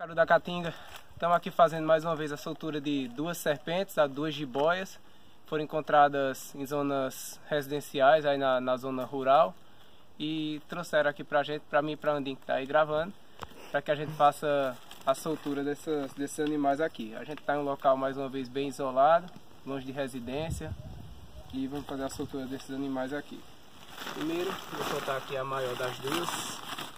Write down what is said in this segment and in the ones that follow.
Caru da Caatinga, estamos aqui fazendo mais uma vez a soltura de duas serpentes, duas jiboias. Foram encontradas em zonas residenciais, aí na zona rural. E trouxeram aqui pra gente, pra mim e pra Andinho que tá aí gravando, para que a gente faça a soltura desses animais aqui. A gente está em um local mais uma vez bem isolado, longe de residência. E vamos fazer a soltura desses animais aqui. Primeiro, vou soltar aqui a maior das duas.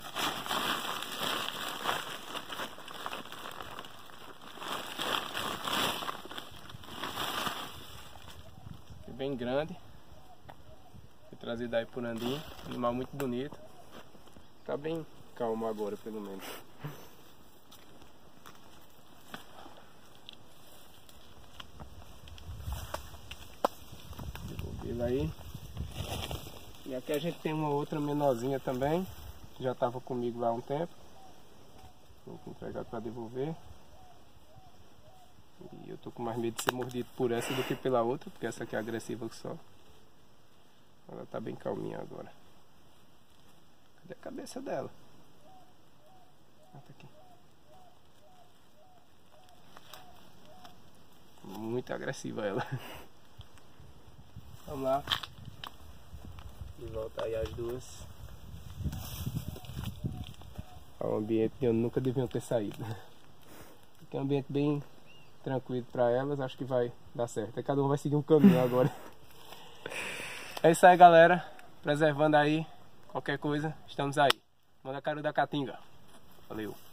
Bem grande, foi trazido aí por Andinho, animal muito bonito, tá bem calmo agora pelo menos. Devolvê-la aí. E aqui a gente tem uma outra menorzinha também, que já estava comigo lá há um tempo, vou entregar para devolver. E eu tô com mais medo de ser mordido por essa do que pela outra, porque essa aqui é agressiva que só. Ela tá bem calminha agora. Cadê a cabeça dela? Ah, tá aqui. Muito agressiva ela. Vamos lá. De volta aí as duas. É um ambiente que eu nunca deviam ter saído. Aqui é um ambiente bem tranquilo para elas, acho que vai dar certo. Cada um vai seguir um caminho agora. É isso aí, galera. Preservando aí qualquer coisa, estamos aí. Manda Caru da Caatinga. Valeu.